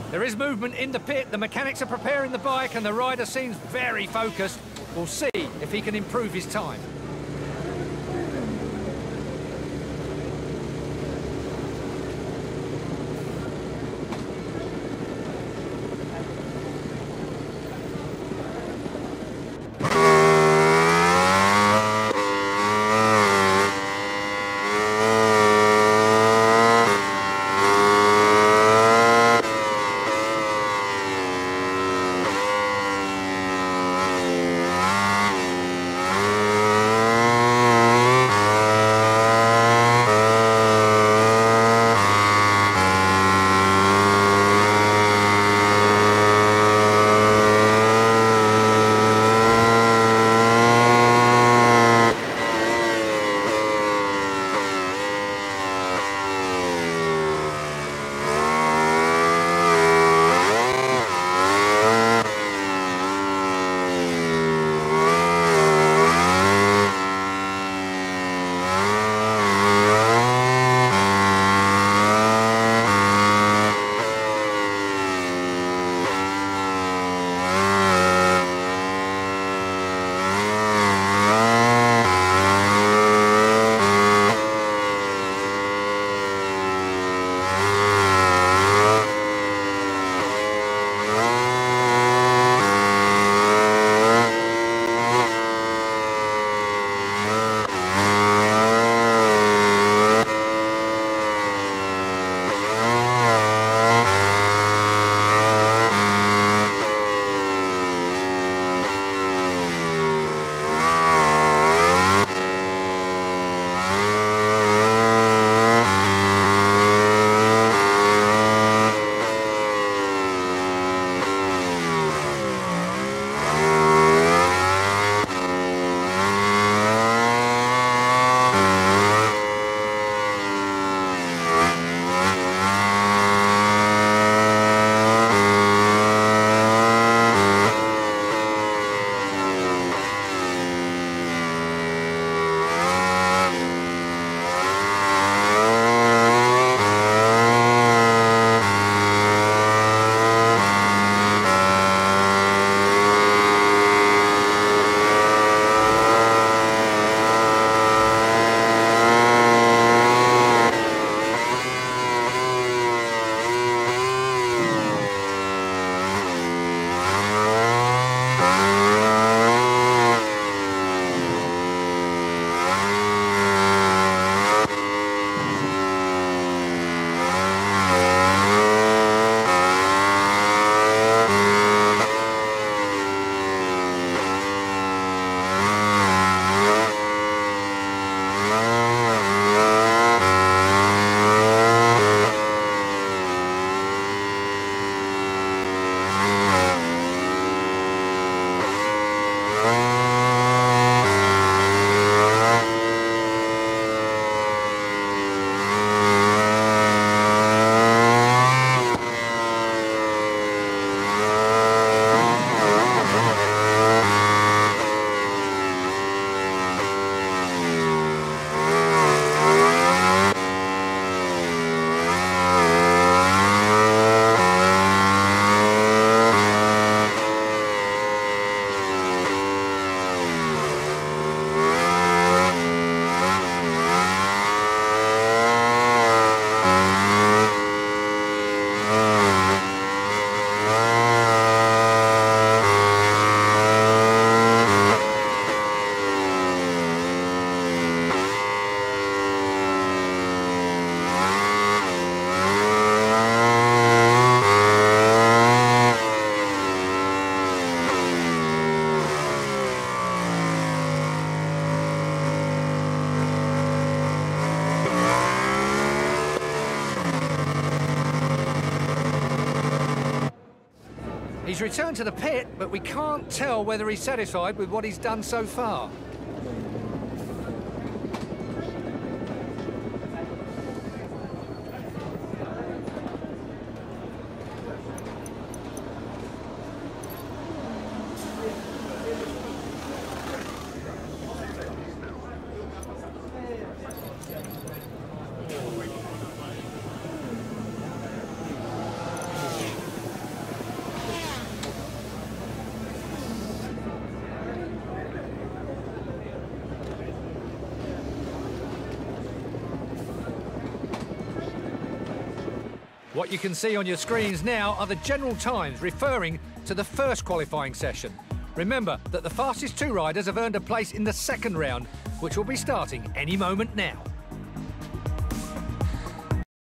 There is movement in the pit. The mechanics are preparing the bike and the rider seems very focused. We'll see if he can improve his time. He's returned to the pit, but we can't tell whether he's satisfied with what he's done so far. What you can see on your screens now are the general times referring to the first qualifying session. Remember that the fastest two riders have earned a place in the second round, which will be starting any moment now.